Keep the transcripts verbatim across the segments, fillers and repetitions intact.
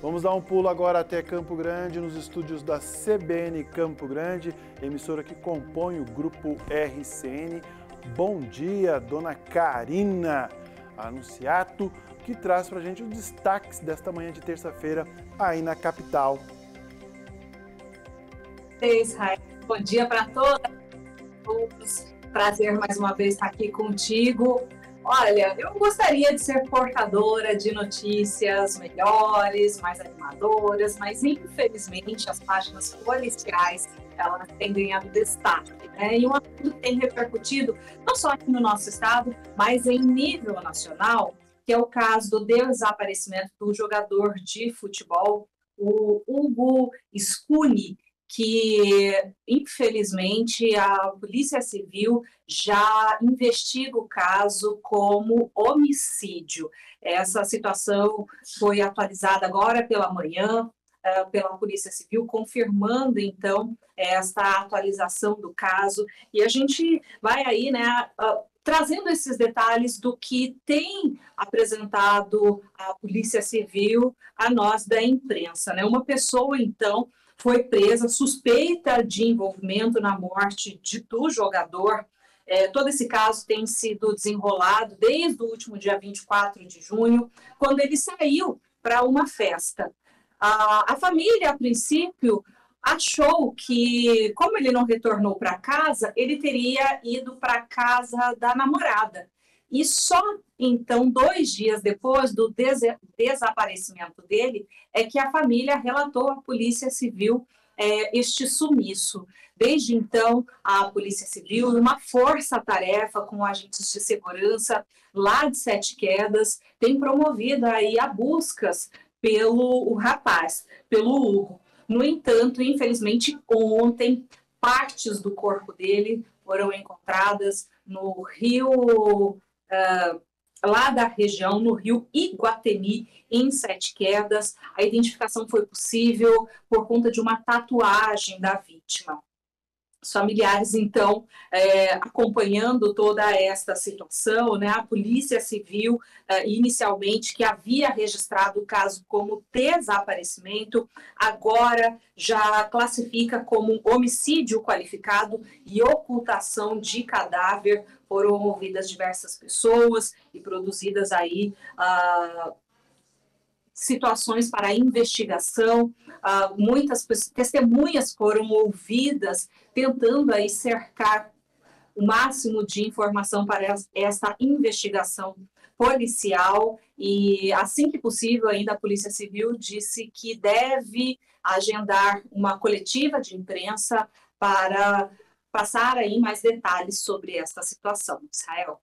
Vamos dar um pulo agora até Campo Grande, nos estúdios da C B N Campo Grande, emissora que compõe o grupo R C N. Bom dia, dona Karina Anunciato, que traz para a gente os destaques desta manhã de terça-feira aí na capital. Israel, bom dia para todos. Prazer mais uma vez estar aqui contigo. Olha, eu gostaria de ser portadora de notícias melhores, mais animadoras, mas infelizmente as páginas policiais elas têm ganhado destaque, né? E um assunto que tem repercutido não só aqui no nosso estado, mas em nível nacional, que é o caso do desaparecimento do jogador de futebol, o Hugo Scuni, que, infelizmente, a Polícia Civil já investiga o caso como homicídio. Essa situação foi atualizada agora pela manhã uh, pela Polícia Civil, confirmando, então, esta atualização do caso. E a gente vai aí, né, uh, trazendo esses detalhes do que tem apresentado a Polícia Civil a nós da imprensa, né? Uma pessoa, então, foi presa, suspeita de envolvimento na morte de, do jogador. É, todo esse caso tem sido desenrolado desde o último dia vinte e quatro de junho, quando ele saiu para uma festa. A, a família, a princípio, achou que, como ele não retornou para casa, ele teria ido para a casa da namorada. E só, então, dois dias depois do des desaparecimento dele, é que a família relatou à Polícia Civil é, este sumiço. Desde então, a Polícia Civil, uma força-tarefa com agentes de segurança lá de Sete Quedas, tem promovido aí a buscas pelo o rapaz, pelo Hugo. No entanto, infelizmente, ontem, partes do corpo dele foram encontradas no rio... Uh, lá da região, no rio Iguatemi, em Sete Quedas. A identificação foi possível por conta de uma tatuagem da vítima. Os familiares, então, é, acompanhando toda esta situação, né, a Polícia Civil, é, inicialmente, que havia registrado o caso como desaparecimento, agora já classifica como um homicídio qualificado e ocultação de cadáver. Foram ouvidas diversas pessoas e produzidas aí ah, situações para investigação, uh, muitas testemunhas foram ouvidas tentando aí cercar o máximo de informação para esta investigação policial e assim que possível ainda a Polícia Civil disse que deve agendar uma coletiva de imprensa para passar aí mais detalhes sobre esta situação. Israel.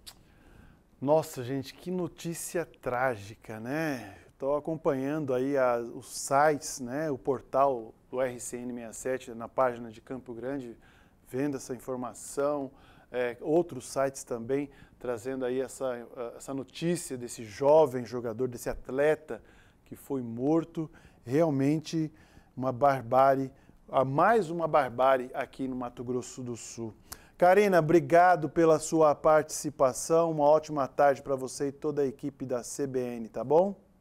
Nossa, gente, que notícia trágica, né? Estou acompanhando aí a, os sites, né, o portal do R C N sessenta e sete na página de Campo Grande, vendo essa informação, é, outros sites também trazendo aí essa, essa notícia desse jovem jogador, desse atleta que foi morto. Realmente uma barbárie, mais uma barbárie aqui no Mato Grosso do Sul. Karina, obrigado pela sua participação, uma ótima tarde para você e toda a equipe da C B N, tá bom?